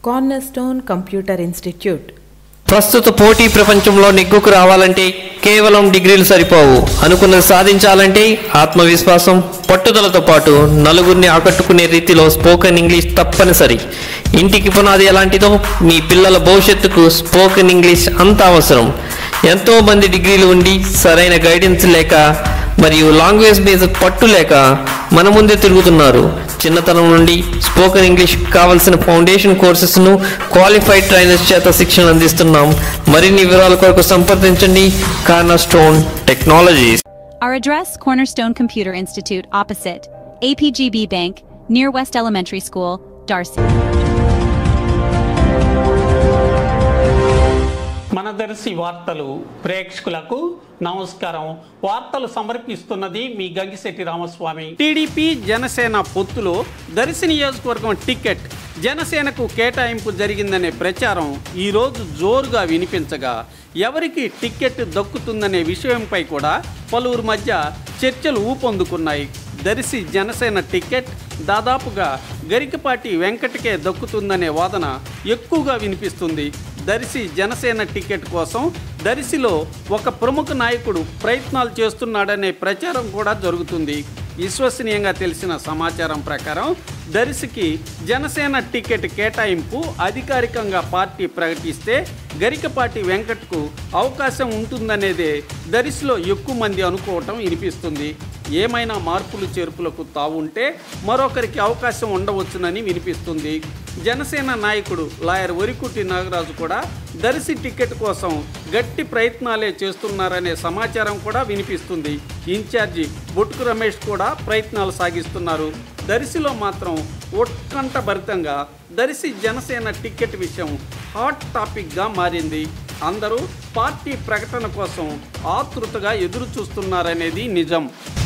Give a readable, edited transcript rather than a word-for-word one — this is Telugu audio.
Cornerstone computer institute. ప్రస్తుత పోటీ ప్రపంచంలో నెగ్గుకు రావాలంటే కేవలం డిగ్రీలు సరిపోవు. అనుకున్నది సాధించాలంటే ఆత్మవిశ్వాసం, పట్టుదలతో పాటు నలుగురిని ఆకట్టుకునే రీతిలో స్పోకెన్ ఇంగ్లీష్ తప్పనిసరి. ఇంటికి పునాది ఎలాంటిదో మీ పిల్లల భవిష్యత్తుకు స్పోకెన్ ఇంగ్లీష్ అంత అవసరం. ఎంతోమంది డిగ్రీలు ఉండి సరైన గైడెన్స్ లేక మరియు లాంగ్వేజ్ మీద పట్టు లేక మన ముందే తిరుగుతున్నారు. చిన్నతనం నుండి స్పోకెన్ ఇంగ్లీష్ కావాల్సిన ఫౌండేషన్ కోర్సెస్ను క్వాలిఫైడ్ ట్రైనర్స్ చేత శిక్షణ అందిస్తున్నాం. మరిన్ని వివరాల కొరకు సంప్రదించండి Cornerstone Technologies. Our address, Cornerstone Computer Institute, opposite APGB Bank, near West Elementary School, Darcy. మన దర్శి వార్తలు ప్రేక్షకులకు నమస్కారం. వార్తలు సమర్పిస్తున్నది మీ గంగిశెట్టి రామస్వామి. టీడీపీ జనసేన పొత్తులో దర్శి నియోజకవర్గం టికెట్ జనసేనకు కేటాయింపు జరిగిందనే ప్రచారం ఈరోజు జోరుగా వినిపించగా ఎవరికి టికెట్ దక్కుతుందనే విషయంపై కూడా పలువురు మధ్య చర్చలు ఊపందుకున్నాయి. దర్శి జనసేన టికెట్ దాదాపుగా గరికపాటి వెంకటకే దక్కుతుందనే వాదన ఎక్కువగా వినిపిస్తుంది. దర్శి జనసేన టికెట్ కోసం దర్శిలో ఒక ప్రముఖ నాయకుడు ప్రయత్నాలు చేస్తున్నాడనే ప్రచారం కూడా జరుగుతుంది. విశ్వసనీయంగా తెలిసిన సమాచారం ప్రకారం దర్శికి జనసేన టికెట్ కేటాయింపు అధికారికంగా పార్టీ ప్రకటిస్తే గరికపాటి వెంకట్కు అవకాశం ఉంటుందనేదే దర్శిలో ఎక్కువ మంది అనుకోవటం వినిపిస్తుంది. ఏమైనా మార్పులు చేర్పులకు తావుంటే మరొకరికి అవకాశం ఉండవచ్చునని వినిపిస్తుంది. జనసేన నాయకుడు లాయర్ వరికుటి నాగరాజు కూడా దర్శి టికెట్ కోసం గట్టి ప్రయత్నాలే చేస్తున్నారనే సమాచారం కూడా వినిపిస్తుంది. ఇన్ఛార్జి బొట్టుకు రమేష్ కూడా ప్రయత్నాలు సాగిస్తున్నారు. దర్శిలో మాత్రం ఉత్కంఠభరితంగా దర్శి జనసేన టికెట్ విషయం హాట్ టాపిక్గా మారింది. అందరూ పార్టీ ప్రకటన కోసం ఆతృతగా ఎదురు చూస్తున్నారనేది నిజం.